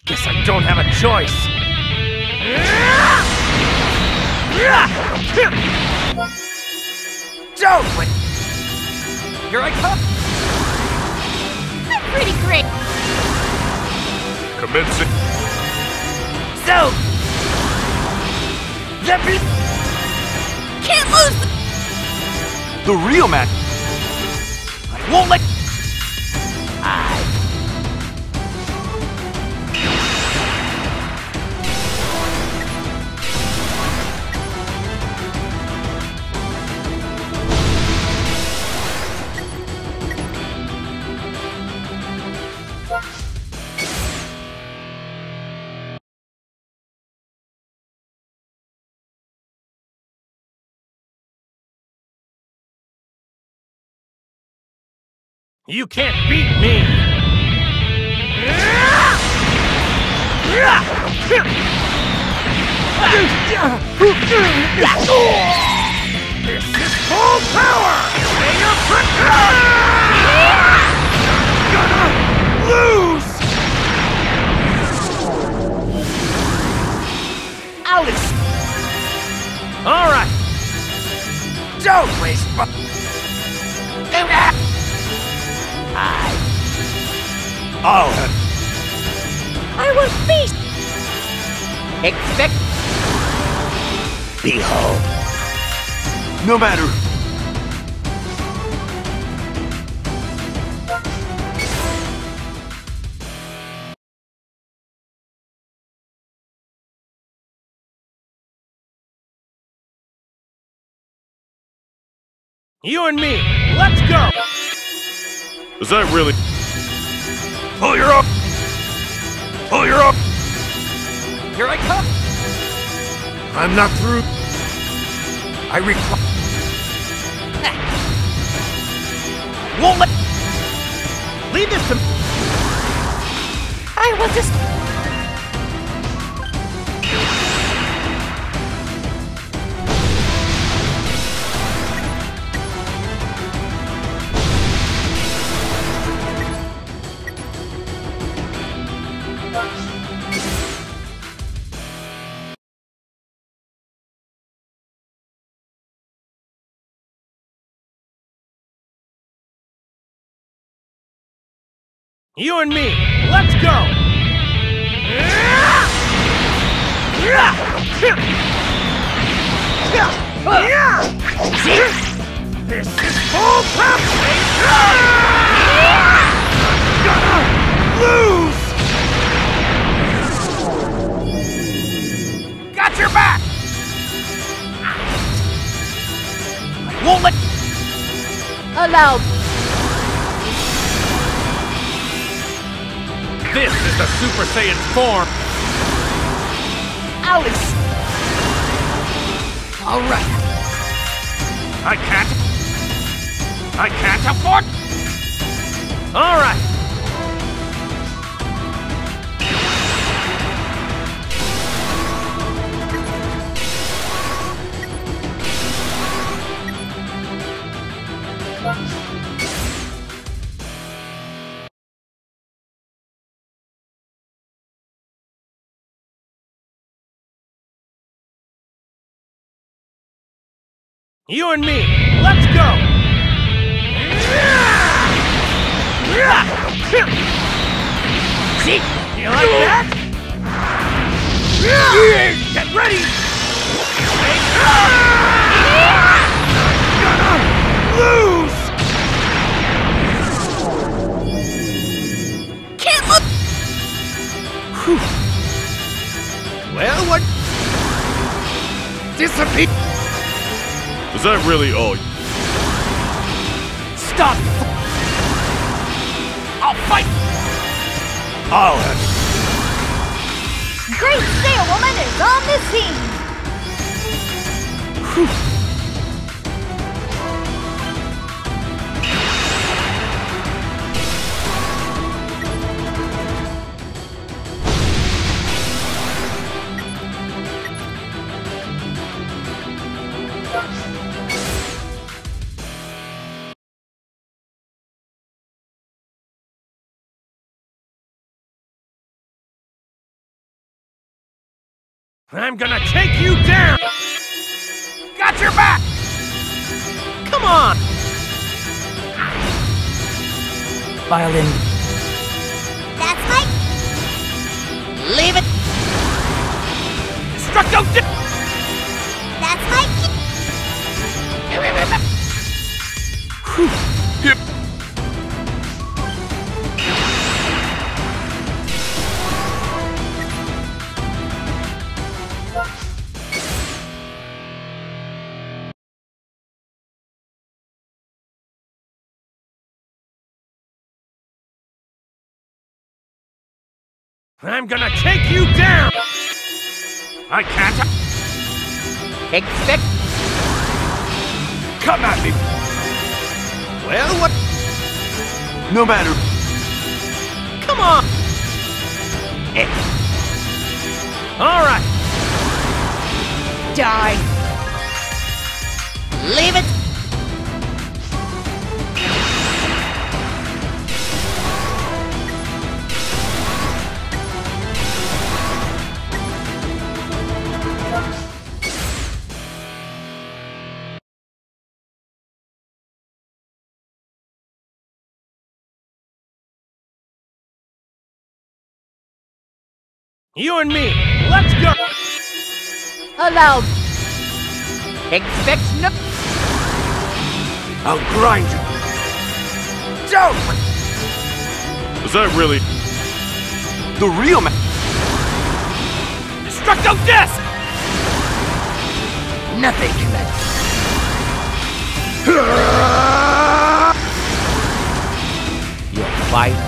Guess I don't have a choice. Don't win! Here I come! I'm pretty great. Commencing. So! That be Can't lose! the real man! I won't let... You can't beat me! This is full power! May your gonna lose! Alice! Alright! Don't waste I'll have... I will feast! Expect... Behold. No matter... You and me, let's go! Is that really? Pull your up! Pull your up! Here I come! I'm not through. I require... Won't let... Leave this to me! I will just... You and me, let's go! This is full power! Gonna lose! Got your back! Won't let... Allow... This is the Super Saiyan form! Alice! Alright. I can't afford... Alright. You and me, let's go! See? You like that? Get ready! Gonna lose! Can't look! Well, what? Disappear! Is that really all? Stop! I'll fight! I'll have... Great Saiyawoman is on the scene! I'm gonna take you down! Got your back! Come on! Violin. That's my... Leave it! Destructo That's my... Hip. I'm gonna take you down! I can't... Expect. Come at me! Well, what... No matter. Come on! Alright! Die. Leave it! You and me, let's go! Allow... Expect no. I'll grind you! Don't! Was that really the real man? Destructo Disc! Nothing can that. You'll fight